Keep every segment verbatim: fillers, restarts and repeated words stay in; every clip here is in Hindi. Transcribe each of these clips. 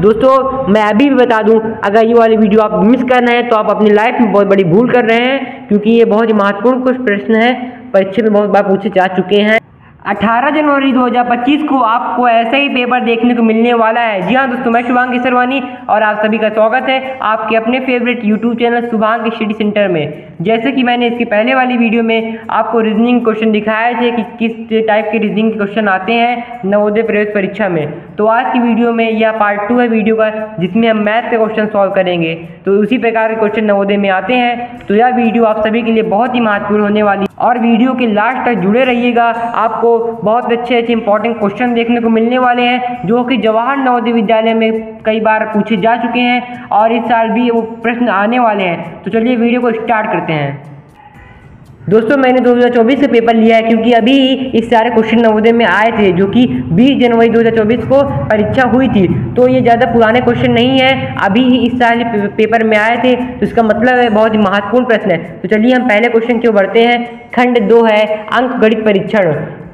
दोस्तों मैं अभी भी बता दूं, अगर ये वाली वीडियो आप मिस करना है तो आप अपनी लाइफ में बहुत बड़ी भूल कर रहे हैं, क्योंकि ये बहुत ही महत्वपूर्ण कुछ प्रश्न है, परीक्षा में बहुत बार पूछे जा चुके हैं। अठारह जनवरी दो हज़ार पच्चीस को आपको ऐसा ही पेपर देखने को मिलने वाला है। जी हाँ दोस्तों, मैं शुभांगी सरवानी और आप सभी का स्वागत है आपके अपने favourite YouTube channel Shubhangi study centre में। जैसे कि मैंने इसके पहले वाली वीडियो में आपको रीजनिंग क्वेश्चन दिखाए थे कि किस टाइप के रीजनिंग के क्वेश्चन आते हैं नवोदय प्रवेश परीक्षा में, तो आज की वीडियो में यह पार्ट टू है वीडियो का, जिसमें हम मैथ के क्वेश्चन सॉल्व करेंगे। तो उसी प्रकार के क्वेश्चन नवोदय में आते हैं, तो यह वीडियो आप सभी के लिए बहुत ही महत्वपूर्ण होने वाली और वीडियो के लास्ट तक जुड़े रहिएगा। आपको बहुत अच्छे अच्छे इंपॉर्टेंट क्वेश्चन देखने को मिलने वाले हैं, जो कि जवाहर नवोदय विद्यालय में कई बार पूछे जा चुके हैं और इस साल भी वो प्रश्न आने वाले हैं। तो चलिए वीडियो को स्टार्ट करते हैं। दोस्तों मैंने दो हज़ार चौबीस से पेपर लिया है, क्योंकि अभी इस सारे क्वेश्चन नवोदय में आए थे, जो कि बीस जनवरी दो हज़ार चौबीस को परीक्षा हुई थी। तो ये ज़्यादा पुराने क्वेश्चन नहीं है, अभी ही इस साल पेपर में आए थे, तो इसका मतलब है बहुत ही महत्वपूर्ण प्रश्न है। तो चलिए हम पहले क्वेश्चन की ओर बढ़ते हैं। खंड दो है अंक गणित परीक्षण।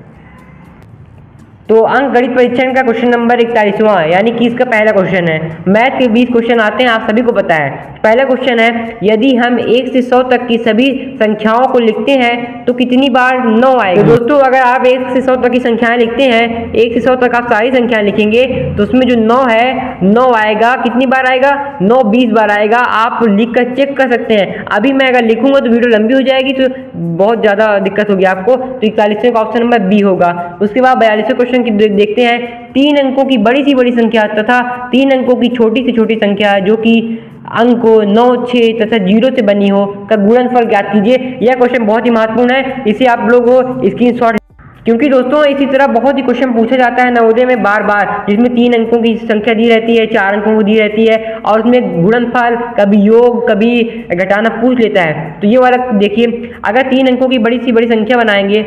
तो अंक गणित परीक्षण का क्वेश्चन नंबर इकतालीसवां है, यानी कि इसका पहला क्वेश्चन है। मैथ के बीस क्वेश्चन आते हैं, आप सभी को पता है। पहला क्वेश्चन है, यदि हम एक से सौ तक की सभी संख्याओं को लिखते हैं तो कितनी बार नौ आएगा। तो दोस्तों अगर आप एक से सौ तक की संख्याएं लिखते हैं, एक से सौ तक आप सारी संख्याएं लिखेंगे, तो उसमें जो नौ है नौ आएगा। कितनी बार आएगा? नौ बीस बार आएगा। आप लिख कर चेक कर सकते हैं। अभी मैं अगर लिखूंगा तो वीडियो लंबी हो जाएगी, तो बहुत ज़्यादा दिक्कत होगी आपको। तो इकतालीसवें का ऑप्शन नंबर बी होगा। उसके बाद बयालीसवें क्वेश्चन की देखते हैं। तीन अंकों की बड़ी सी बड़ी संख्या तथा तीन अंकों की छोटी से छोटी संख्या जो कि अंकों नौ, छः तथा जीरो से बनी हो का गुणनफल ज्ञात कीजिए। यह क्वेश्चन बहुत ही महत्वपूर्ण है, इसे आप लोग स्क्रीनशॉट, क्योंकि दोस्तों इसी तरह बहुत ही क्वेश्चन पूछा जाता है नवोदय में बार बार, जिसमें तीन अंकों की संख्या दी रहती है, चार अंकों की दी रहती है और उसमें गुणनफल, कभी योग, कभी घटाना पूछ लेता है। तो ये वाला देखिए, अगर तीन अंकों की बड़ी सी बड़ी संख्या बनाएंगे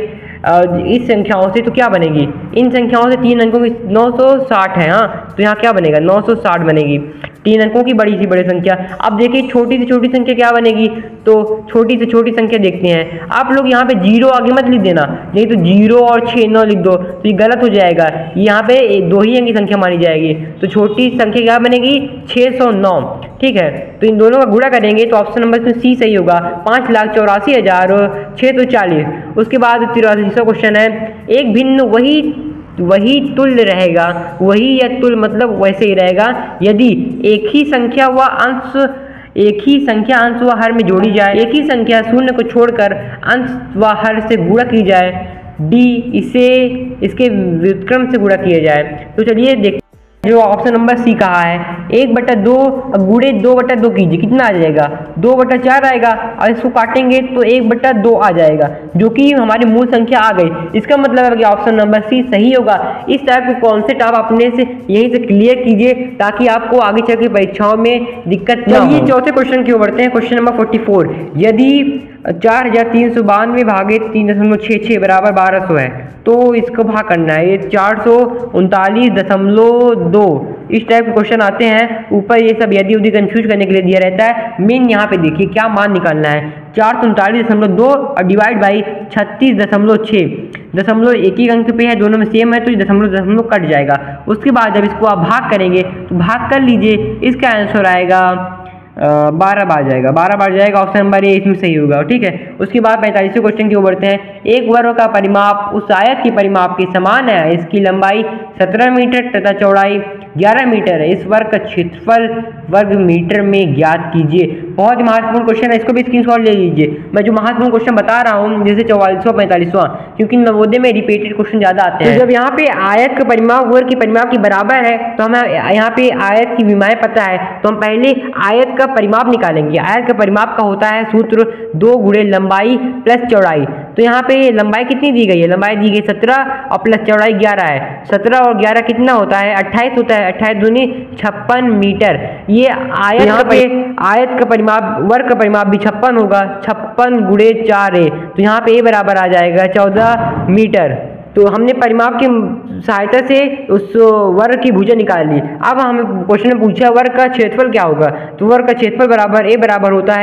इस संख्याओं से, तो क्या बनेगी? इन संख्याओं से तीन अंकों की नौ सौ साठ है। हाँ, तो यहाँ क्या बनेगा? नौ सौ साठ बनेगी, तीन अंकों की बड़ी सी बड़ी संख्या। अब देखिए छोटी से छोटी संख्या क्या बनेगी, तो छोटी से छोटी संख्या देखते हैं। आप लोग यहाँ पे जीरो आगे मत लिख देना, नहीं तो जीरो और छः नौ लिख दो तो ये गलत हो जाएगा। यहाँ पे दो ही अंक की संख्या मानी जाएगी, तो छोटी संख्या क्या बनेगी? छः सौ नौ। ठीक है, तो इन दोनों का गुणा करेंगे तो ऑप्शन नंबर इसमें सी सही होगा। पाँच लाख चौरासी हज़ार छः सौ चालीस। उसके बाद तिरासीवां क्वेश्चन है, एक भिन्न वही वही तुल्य रहेगा, वही या तुल्य मतलब वैसे ही रहेगा, यदि एक ही संख्या व अंश एक ही संख्या अंश व हर में जोड़ी जाए, एक ही संख्या शून्य को छोड़कर अंश व हर से गुणा की जाए, डी इसे इसके व्युत्क्रम से गुणा किया जाए। तो चलिए देखते, जो ऑप्शन नंबर सी कहा है, एक बटा दो गुणे दो बटा दो कीजिए, कितना आ जाएगा? दो बटा चार आएगा, और इसको काटेंगे तो एक बटा दो आ जाएगा, जो कि हमारी मूल संख्या आ गई। इसका मतलब है कि ऑप्शन नंबर सी सही होगा। इस टाइप के कॉन्सेप्ट आप अपने से यहीं से क्लियर कीजिए, ताकि आपको आगे चल के परीक्षाओं में दिक्कत न हो। चलिए चौथे क्वेश्चन की ओर बढ़ते हैं। क्वेश्चन नंबर फोर्टी फोर, यदि चार हजार तीन सौ बानवे भागे तीन दशमलव छः छः बराबर बारह सौ है, तो इसको भाग करना है। ये चार सौ उनतालीस दशमलव दो इस टाइप के क्वेश्चन आते हैं। ऊपर ये सब यदि उदी कंफ्यूज करने के लिए दिया रहता है। मेन यहाँ पे देखिए क्या मान निकालना है, चार सौ उनतालीस दशमलव दो और डिवाइड बाई छत्तीस दशमलव छः। दशमलव एक ही अंक पे है, दोनों में सेम है, तो ये दशमलव दशमलव कट जाएगा। उसके बाद जब इसको आप भाग करेंगे तो भाग कर लीजिए, इसका आंसर आएगा बारह बार जाएगा, बारह बार जाएगा। ऑप्शन नंबर ए इसमें सही होगा। ठीक है, उसके बाद पैंतालीसवें क्वेश्चन की ओर बढ़ते हैं। एक वर्ग का परिमाप उस आयत की परिमाप के समान है, इसकी लंबाई सत्रह मीटर तथा चौड़ाई ग्यारह मीटर है, इस वर्ग का क्षेत्रफल वर्ग मीटर में ज्ञात कीजिए। बहुत ही महत्वपूर्ण क्वेश्चन है, इसको भी स्क्रीनशॉट ले लीजिए। मैं जो महत्वपूर्ण क्वेश्चन बता रहा हूँ, जैसे चौवालीसवां पैंतालीसवां, क्योंकि नवोदय में रिपीटेड क्वेश्चन ज्यादा आते हैं। तो जब यहाँ पे आयत का परिमाप वर्ग की परिमाप के बराबर है, तो हमें यहाँ पे आयत की विमाएं पता है, तो हम पहले आयत का परिमाप निकालेंगे। आयत का परिमाप का होता है सूत्र दो गुणे लंबाई प्लस चौड़ाई। तो यहाँ पे लंबाई कितनी दी गई है? लंबाई दी गई सत्रह और प्लस चौड़ाई ग्यारह है। सत्रह और ग्यारह कितना होता है? अट्ठाईस होता है। अट्ठाईस दूनी छप्पन मीटर। ये आयत यहाँ पे आयत का परिमाप वर्ग का परिमाप भी छप्पन होगा। छप्पन गुणे चार है, तो यहाँ पे ए बराबर आ जाएगा चौदह मीटर। तो हमने परिमाप की सहायता से उस वर्ग की भुजा निकाल ली। अब हमें क्वेश्चन में पूछा वर्ग का क्षेत्रफल क्या होगा, तो वर्ग का क्षेत्रफल बराबर ए बराबर होता है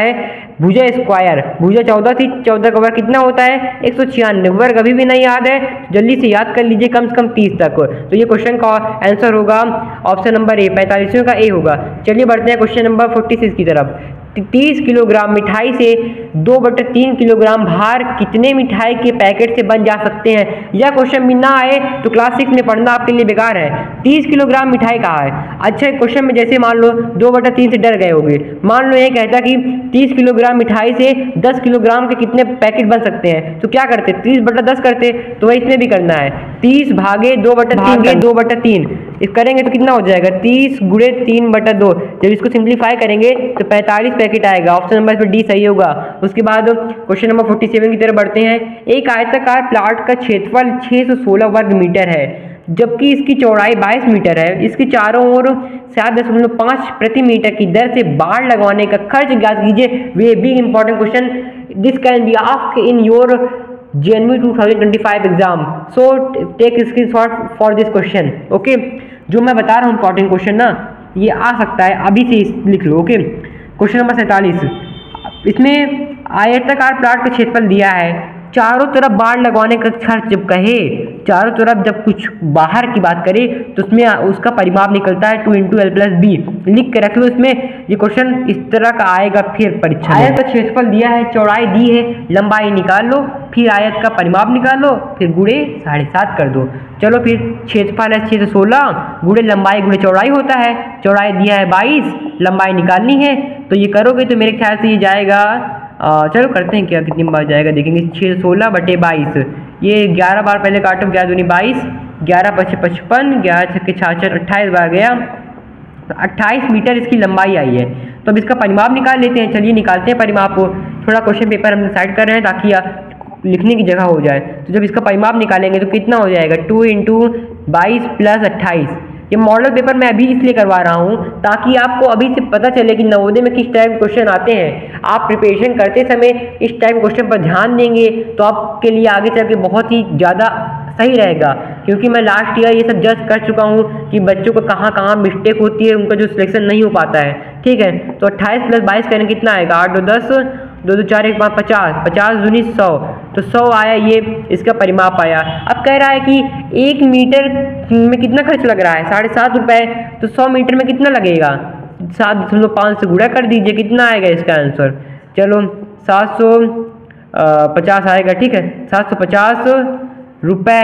भुजा स्क्वायर, भुजा चौदह थी, चौदह का वर्ग कितना होता है एक सौ छियानवे, वर्ग अभी भी नहीं याद है, जल्दी से याद कर लीजिए कम से कम तीस तक। तो ये क्वेश्चन का आंसर होगा ऑप्शन नंबर ए, पैंतालीसवें का ए होगा। चलिए बढ़ते हैं क्वेश्चन नंबर फोर्टी सिक्स की तरफ। तीस किलोग्राम मिठाई से दो बटे तीन किलोग्राम भार कितने मिठाई के पैकेट से बन जा सकते हैं। यह क्वेश्चन भी ना आए तो क्लास सिक्स में पढ़ना आपके लिए बेकार है। तीस किलोग्राम मिठाई कहा है, अच्छा क्वेश्चन में जैसे मान लो दो बटा तीन से डर गए होगे, मान लो ये कहता कि तीस किलोग्राम मिठाई से दस किलोग्राम के कितने पैकेट बन सकते हैं, तो क्या करते तीस बटा दस करते, तो वही इसमें भी करना है तीस भागे दो बटा तीन दो बटा तीन इस करेंगे तो कितना हो जाएगा तीस गुणे तीन बटा दो। जब इसको सिंप्लीफाई करेंगे तो पैंतालीस पैकेट आएगा, ऑप्शन नंबर पे डी सही होगा। उसके बाद क्वेश्चन नंबर फोर्टी सेवन की तरफ बढ़ते हैं। एक आयताकार प्लाट का क्षेत्रफल छह सौ सोलह वर्ग मीटर है, जबकि इसकी चौड़ाई बाईस मीटर है। इसके चारों ओर सात दशमलव पाँच प्रति मीटर की दर से बाढ़ लगवाने का खर्च ज्ञात कीजिए। वे big important question, this can be asked in your JNV two thousand twenty five exam, so take screenshot for this question. Okay, जो मैं बता रहा हूँ इंपॉर्टेंट क्वेश्चन ना, ये आ सकता है, अभी से लिख लो। ओके, क्वेश्चन नंबर सैंतालीस, इसमें आयताकार प्लाट का क्षेत्रफल दिया है, चारों तरफ बाढ़ लगवाने का खर्च जब कहे, चारों तरफ जब कुछ बाहर की बात करें तो उसमें उसका परिमाप निकलता है two into l plus b, लिख के रख लो। इसमें ये क्वेश्चन इस तरह का आएगा फिर परीक्षा में। आयत का क्षेत्रफल दिया है, चौड़ाई दी है, लंबाई निकाल लो, फिर आयत का परिमाप निकाल लो, फिर गुणे साढ़े सात कर दो। चलो फिर क्षेत्रफल है छः सौ सोलह गुणे लंबाई गुणे चौड़ाई होता है, चौड़ाई दिया है बाईस, लंबाई निकालनी है, तो ये करोगे तो मेरे ख्याल से ये जाएगा, आ, चलो करते हैं क्या कितनी बार जाएगा देखेंगे, छः सोलह बटे बाईस, ये ग्यारह बार पहले काटो, ग्यारह दूनी बाईस, ग्यारह पचे पचपन, ग्यारह छक्के छाछठ, अट्ठाईस बार गया, अट्ठाईस मीटर इसकी लंबाई आई है। तो अब इसका परिमाप निकाल लेते हैं, चलिए निकालते हैं परिमाप को। थोड़ा क्वेश्चन पेपर हम साइड कर रहे हैं ताकि लिखने की जगह हो जाए। तो जब इसका परिमाप निकालेंगे तो कितना हो जाएगा टू इंटू बाईस प्लस अट्ठाईस। ये मॉडल पेपर मैं अभी इसलिए करवा रहा हूँ ताकि आपको अभी से पता चले कि नवोदय में किस टाइप के क्वेश्चन आते हैं। आप प्रिपरेशन करते समय इस टाइप के क्वेश्चन पर ध्यान देंगे तो आपके लिए आगे चल के बहुत ही ज़्यादा सही रहेगा, क्योंकि मैं लास्ट ईयर ये सब जज कर चुका हूँ कि बच्चों को कहाँ कहाँ मिस्टेक होती है, उनका जो सिलेक्शन नहीं हो पाता है। ठीक है, तो अट्ठाईस प्लस बाईस करें कितना आएगा, आठ दो दस, दो दो चार एक पाँच पचास, पचास दूनी सौ, तो सौ आया, ये इसका परिमाप आया। अब कह रहा है कि एक मीटर में कितना खर्च लग रहा है, साढ़े सात रुपये, तो सौ मीटर में कितना लगेगा, सात दशमलव पाँच से गुणा कर दीजिए, कितना आएगा इसका आंसर। चलो सात सौ पचास आएगा, ठीक है, सात सौ पचास रुपये।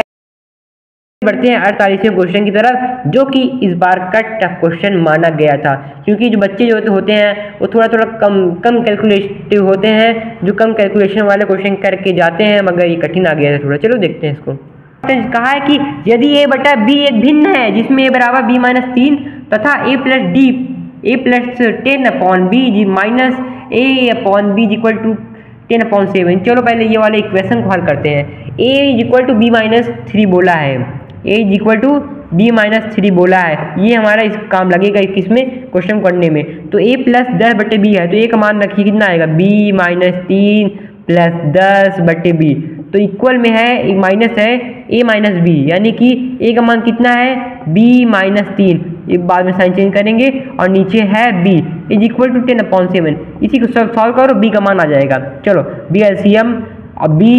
बढ़ते हैं अड़तालीसवें क्वेश्चन की तरफ, जो कि इस बार का टफ क्वेश्चन माना गया था, क्योंकि जो बच्चे जो होते हैं वो थोड़ा थोड़ा कम कम कैलकुलेटिव होते हैं, जो कम कैलकुलेशन वाले क्वेश्चन करके जाते हैं, मगर ये कठिन आ गया है थोड़ा। चलो देखते हैं इसको। कहा है कि यदि ए बटा बी एक भिन्न है जिसमें ए बराबर बी माइनस तीन तथा a plus d a plus ten upon b g minus a upon b equal to ten upon seven. चलो पहले ये वाले इक्वेशन को हल करते हैं। A is equal to b minus three बोला है, a is equal to b minus three बोला है, ये हमारा इस काम लगेगा किसमें, क्वेश्चन करने में। तो ए प्लस दस बटे बी है, तो ए का मान रखिए कितना आएगा, बी माइनस तीन प्लस दस बटे बी, तो इक्वल में है एक माइनस है ए माइनस बी, यानी कि ए का मान कितना है बी माइनस तीन, एक बाद में साइन चेंज करेंगे, और नीचे है b is equal to ten upon seven. इसी को सॉल्व करो, बी का मान आ जाएगा। चलो बी एलसीएम, और बी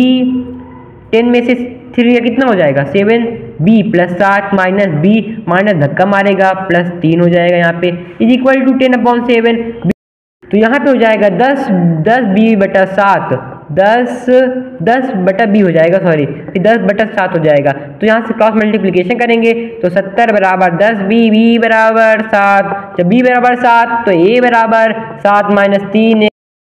टेन में से थ्री का कितना हो जाएगा सेवन, बी प्लस सात माइनस बी माइनस धक्का मारेगा प्लस तीन हो जाएगा यहाँ पे, is equal to ten upon seven. तो यहाँ पे हो जाएगा दस दस बी बटा सात, दस दस बटा बी हो जाएगा, सॉरी फिर दस बटा सात हो जाएगा। तो यहाँ से क्रॉस मल्टीप्लिकेशन करेंगे तो सत्तर बराबर दस बी, बी बराबर सात, जब बी बराबर सात तो ए बराबर सात माइनस तीन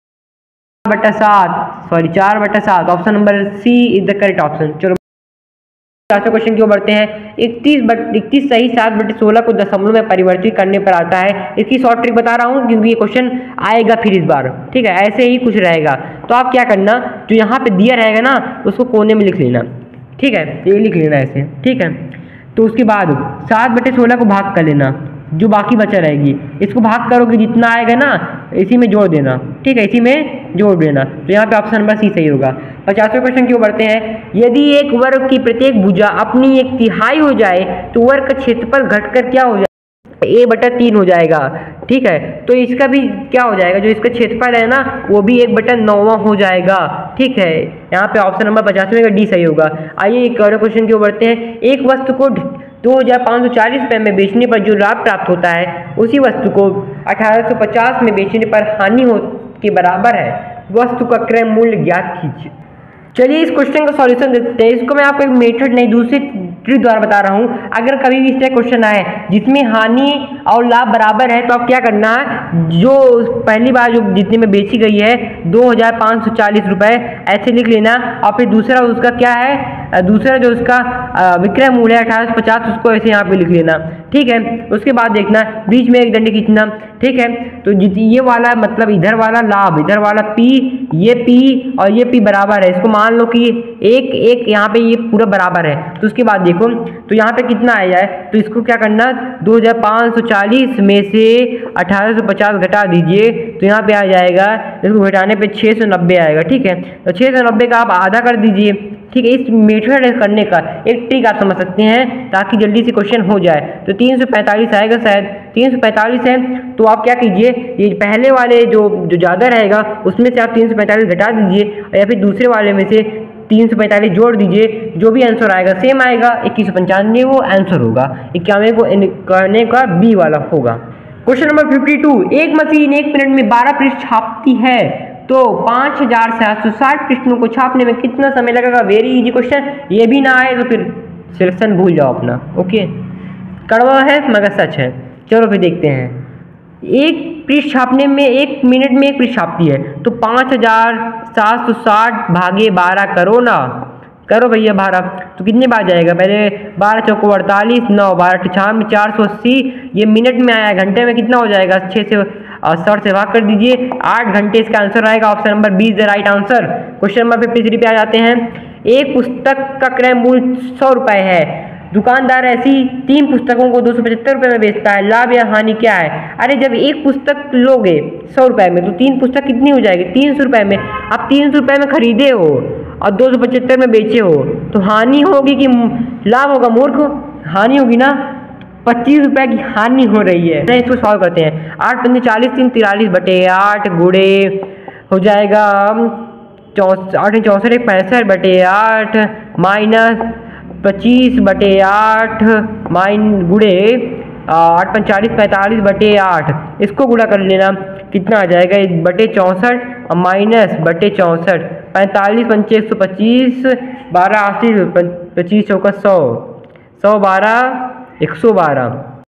बटा सात, सॉरी चार बटा सात, option number c is the correct option. चलो क्वेश्चन क्यों बढ़ते हैं। इकतीस बट इकतीस सही सात बटे सोलह को दशमलव में परिवर्तित करने पर आता है। इसकी शॉर्ट ट्रिक बता रहा हूँ क्योंकि ये क्वेश्चन आएगा फिर इस बार, ठीक है, ऐसे ही कुछ रहेगा। तो आप क्या करना, जो यहाँ पे दिया रहेगा ना उसको कोने में लिख लेना, ठीक है, ये लिख लेना ऐसे, ठीक है। तो उसके बाद सात बटे सोलह को भाग कर लेना, जो बाकी बचा रहेगी इसको भाग करोगे, जितना आएगा ना इसी में जोड़ देना, ठीक है, इसी में जोड़ देना। तो यहाँ पे ऑप्शन नंबर सी सही होगा। पचासवें क्वेश्चन क्यों बढ़ते हैं। यदि एक वर्ग की प्रत्येक भुजा अपनी एक तिहाई हो जाए तो वर्ग का क्षेत्रफल घटकर क्या हो जाए, ए बटा तीन हो जाएगा। ठीक है, तो इसका भी क्या हो जाएगा, जो इसका क्षेत्रफल है ना वो भी एक बटा नौवां हो जाएगा। ठीक है, यहाँ पे ऑप्शन नंबर पचासवें का डी सही होगा। आइए एक और क्वेश्चन की ओर बढ़ते हैं। एक वस्तु को दो हजार पाँच सौ चालीस रुपये में बेचने पर जो लाभ प्राप्त होता है उसी वस्तु को अठारह सौ पचास में बेचने पर हानि हो के बराबर है। वस्तु का क्रय मूल्य ज्ञात कीजिए। चलिए इस क्वेश्चन का सॉल्यूशन देखते हैं। इसको मैं आपको एक मेथड नहीं दूसरी ट्रिक द्वारा बता रहा हूँ। अगर कभी भी इस तरह क्वेश्चन आए जिसमें हानि और लाभ बराबर है तो आप क्या करना है, जो पहली बार जो जितने में बेची गई है दो हजार पाँच सौ चालीस रुपये ऐसे लिख लेना, और फिर दूसरा उसका क्या है, दूसरा जो उसका विक्रय मूल्य है अठारह सौ पचास, उसको ऐसे यहाँ पे लिख लेना। ठीक है, उसके बाद देखना बीच में एक डंडे खींचना। ठीक है, तो ये वाला मतलब इधर वाला लाभ, इधर वाला पी, ये पी और ये पी बराबर है। इसको मान लो कि एक एक यहाँ पे ये पूरा बराबर है। तो उसके बाद देखो तो यहाँ पे कितना आ जाए, तो इसको क्या करना, दो हजार पाँच सौ चालीस में से अठारह सौ पचास घटा दीजिए तो यहाँ पे आ जाएगा, इसको घटाने पे छः सौ नब्बे आएगा। ठीक है, तो छः सौ नब्बे का आप आधा कर दीजिए। ठीक है, इस मेथड करने का एक ट्रिक आप समझ सकते हैं ताकि जल्दी से क्वेश्चन हो जाए। तो तीन सौ पैंतालीस आएगा, शायद तीन सौ पैंतालीस है, तो आप क्या कीजिए, ये पहले वाले जो जो ज़्यादा रहेगा उसमें से आप तीन सौ पैंतालीस घटा दीजिए, या फिर दूसरे वाले में से तीन सौ पैंतालीस जोड़ दीजिए। जो भी आंसर आएगा सेम आएगा, इक्कीस सौ पंचानवे वो आंसर होगा, इक्यानवे को करने का बी वाला होगा। क्वेश्चन नंबर फिफ्टी टू, एक मशीन एक मिनट में बारह पृष्ठ छापती है तो पाँच हजार सात सौ साठ पृष्ठों को छापने में कितना समय लगेगा। वेरी इजी क्वेश्चन, ये भी ना आए तो फिर सिलेक्शन भूल जाओ अपना। ओके, कड़वा है मगर सच है। चलो फिर देखते हैं। एक पृष्ठ छापने में एक मिनट में एक पृष्ठ छापती है तो पाँच हजार सात सौ साठ भागे बारह करो ना, करो भैया बारह, तो कितने बार जाएगा, पहले बारह चौको अड़तालीस, नौ बारह छाम चार सौ अस्सी, ये मिनट में आया, घंटे में कितना हो जाएगा, छः से सठ से भाग कर दीजिए, आठ घंटे इसका आंसर आएगा। Option number b is the right answer. Question number fifty three पे आ जाते हैं। एक पुस्तक का क्रय मूल्य सौ रुपये है, दुकानदार ऐसी तीन पुस्तकों को दो सौ पचहत्तर रुपये में बेचता है, लाभ या हानि क्या है। अरे जब एक पुस्तक लोगे सौ रुपये में तो तीन पुस्तक कितनी हो जाएगी, तीन सौ रुपये में। आप तीन सौ रुपये में खरीदे हो और दो सौ पचहत्तर में बेचे हो तो हानि होगी कि लाभ होगा, मूर्ख, हानि होगी ना। पच्चीस रुपये की हानि हो रही है। नहीं, इसको सॉल्व करते हैं। आठ पंजे चालीस, तीन तिरालीस बटे आठ गुड़े हो जाएगा चौस आठ चौंसठ एक पैंसठ बटे आठ माइनस पच्चीस बटे आठ माइन गुड़े आठ पंचालीस पैंतालीस बटे आठ, इसको गुड़ा कर लेना, कितना आ जाएगा बटे चौंसठ और माइनस बटे चौंसठ, पैंतालीस पंचे एक सौ पच्चीस, बारह अस्सी, पच्चीस चौका सौ, सौ बारह एक सौ बारह,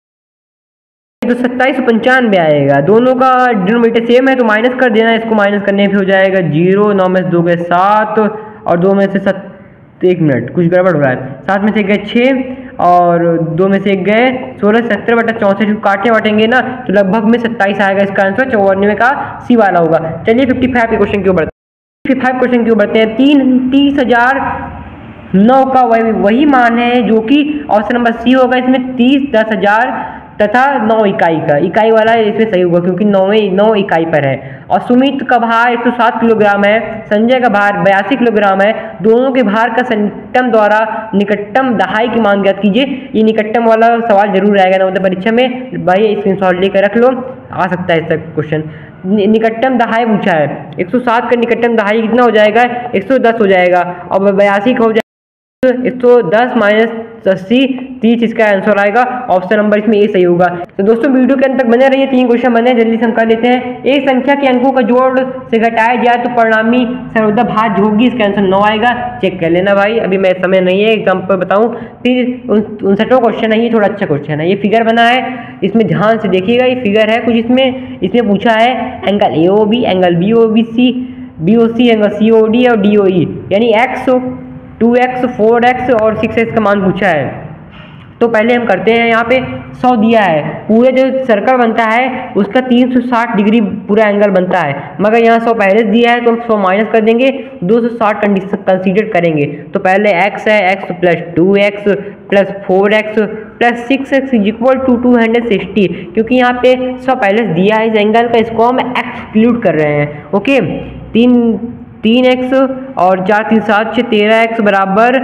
तो सत्ताईस सौ पंचानवे आएगा। दोनों का डिनोमिनेटर सेम है तो माइनस कर देना, इसको माइनस करने पे हो जाएगा जीरो, नौ में से दो गए सात और दो में से सत एक मिनट कुछ गड़बड़ हो रहा है, सात में से एक गए छः और दो में से एक गए सोलह, सत्तर बटा चौंसठ काटे बाटेंगे ना तो लगभग में सत्ताईस आएगा इसका आंसर, चौरानवे का सी वाला होगा। चलिए फिफ्टी फाइव के क्वेश्चन क्यों बढ़ते हैं। फिफ्टी फाइव क्वेश्चन क्यों बढ़ते हैं। तीन तीस हजार नौ का वही वही मान है जो कि ऑप्शन नंबर सी होगा, इसमें तीस दस हजार तथा नौ इकाई का, इकाई वाला इसमें सही होगा क्योंकि नौवें नौ इकाई पर है। और सुमित का भार एक सौ सात किलोग्राम है, संजय का भार बयासी किलोग्राम है, दोनों के भार का संयुक्तम द्वारा निकटतम दहाई की मान ज्ञात कीजिए। ये निकटतम वाला सवाल जरूर आएगा ना मतलब परीक्षा में, भाई स्क्रीनशॉट लेकर रख लो, आ सकता है इसका क्वेश्चन। निकटतम दहाई पूछा है, एक सौ सात का निकटतम दहाई कितना हो जाएगा, एक सौ दस हो जाएगा, और बयासी का हो जाएगा एक सौ दस माइनस अस्सी, तीस इसका आंसर आएगा। ऑप्शन नंबर इसमें ए सही होगा। तो दोस्तों वीडियो के अंत तक बने रहिए, तीन क्वेश्चन बने जल्दी से हम कर लेते हैं। एक संख्या के अंकों का जोड़ से घटाया जाए तो परिणामी सर्वदा भाज्य होगी, इसका आंसर नौ आएगा। चेक कर लेना भाई, अभी मैं समय नहीं है एग्जाम्पल बताऊं। फिर उनसठवां क्वेश्चन है, ये थोड़ा अच्छा क्वेश्चन है, ये फिगर बना है, इसमें ध्यान से देखिएगा, ये फिगर है कुछ इसमें इसमें पूछा है angle a o b, angle b o b c, b o c, angle c o d और डी ओ ई, यानी x two x four x और सिक्स एक्स का मान पूछा है। तो पहले हम करते हैं, यहाँ पे सौ दिया है, पूरे जो सर्कल बनता है उसका तीन सौ साठ डिग्री पूरा एंगल बनता है, मगर यहाँ सौ पहले दिया है तो हम सौ माइनस कर देंगे, दो सौ साठ कंसीडर करेंगे। तो पहले x है, x plus two x plus four x plus six x is equal to two hundred sixty, क्योंकि यहाँ पे सौ पहले दिया है इस एंगल का, इसको हम एक्सक्लूड कर रहे हैं। ओके, तीन तीन एक्स और चार तीन सात छः तेरह एक्स बराबर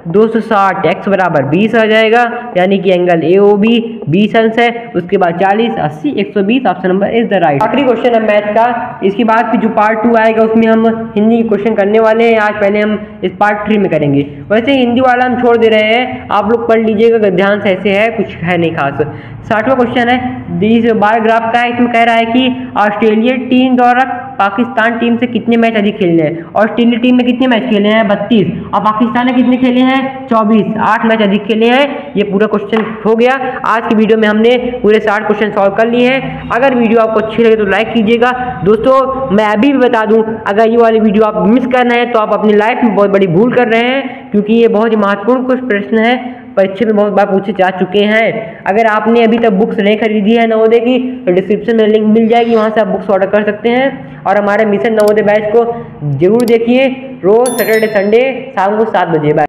दो सौ साठ एक्स बराबर बीस आ जाएगा, यानी कि एंगल ए ओ बी बीस अंश है। उसके बाद चालीस, अस्सी, एक सौ बीस, option number is the right. आखिरी क्वेश्चन है मैथ का। इसके बाद फिर जो पार्ट टू आएगा उसमें हम हिंदी के क्वेश्चन करने वाले हैं। आज पहले हम इस पार्ट थ्री में करेंगे। वैसे हिंदी वाला हम छोड़ दे रहे हैं, आप लोग पढ़ लीजिएगा, ध्यान से ऐसे है, कुछ है नहीं खास। साठवां क्वेश्चन है, दिस बार ग्राफ का है। इसमें कह रहा है कि ऑस्ट्रेलिया टीम द्वारा पाकिस्तान टीम से कितने मैच अधिक खेले हैं। ऑस्ट्रेलिया टीम ने कितने मैच खेले हैं, बत्तीस, और पाकिस्तान ने कितने खेले हैं, चौबीस, आठ मैच अधिक खेले हैं। ये पूरा क्वेश्चन हो गया। आज की वीडियो में हमने पूरे साठ क्वेश्चन सॉल्व कर लिए हैं। अगर वीडियो आपको अच्छी लगे तो लाइक कीजिएगा। दोस्तों मैं अभी भी बता दूं, अगर ये वाली वीडियो आप मिस कर रहे हैं तो आप अपनी लाइफ में बहुत बड़ी भूल कर रहे हैं, क्योंकि ये बहुत ही महत्वपूर्ण कुछ प्रश्न है, परीक्षा में बहुत बार पूछे जा चुके हैं। अगर आपने अभी तक बुक्स नहीं खरीदी है नवोदय की तो डिस्क्रिप्शन में लिंक मिल जाएगी, वहां से आप बुक्स ऑर्डर कर सकते हैं। और हमारे मिशन नवोदय बैच को जरूर देखिए, रोज सैटरडे संडे शाम को सात बजे। बाय।